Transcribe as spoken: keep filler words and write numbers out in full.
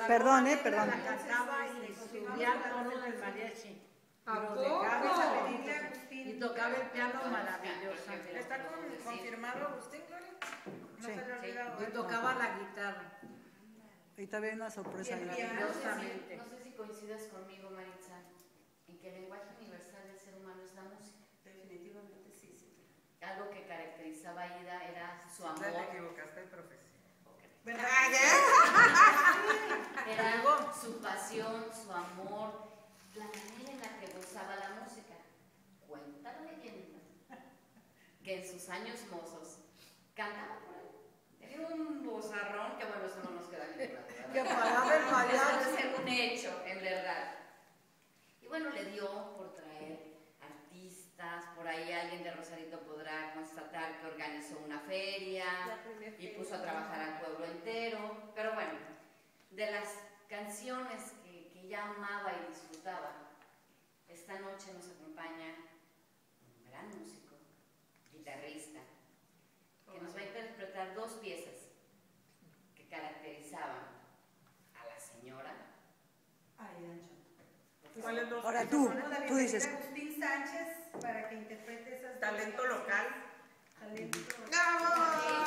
Perdón, eh, perdón. La cantaba y subía al tono del mariachi. ¿A Los poco? dejaba pedirle a Agustín. Y tocaba el piano maravilloso. ¿Está con, confirmado Agustín, Gloria? No Sí. se le ha olvidado. Y tocaba la guitarra. Ahí también una sorpresa. Y el ahí. piano. No sé, si, no sé si coincidas conmigo, Maritza, en que el lenguaje universal del ser humano es la música. Definitivamente sí, sí. Algo que caracterizaba a Ida era su amor. Te equivocaste de profesión. ¿Verdad? Era su pasión, su amor, la manera en la que gozaba la música. Cuenta la leyenda que en sus años mozos cantaba por ahí. Tenía un vozarrón que, bueno, eso no nos queda bien claro, ¿verdad? Que paraba el Eso mariachi. debe ser un hecho, en verdad. Y bueno, le dio por traer artistas, por ahí alguien de Rosarito podrá constatar que organizó una feria y puso a trabajar al pueblo entero. Pero bueno, de las canciones que, que ella amaba y disfrutaba, esta noche nos acompaña un gran músico, guitarrista, que nos va a interpretar dos piezas que caracterizaban a la señora. Ay, Ancho. ¿Cuáles dos? Ahora tú, tú dices. Agustín Sánchez para que interprete esas Talento dos local. Talento local. ¡Bravo!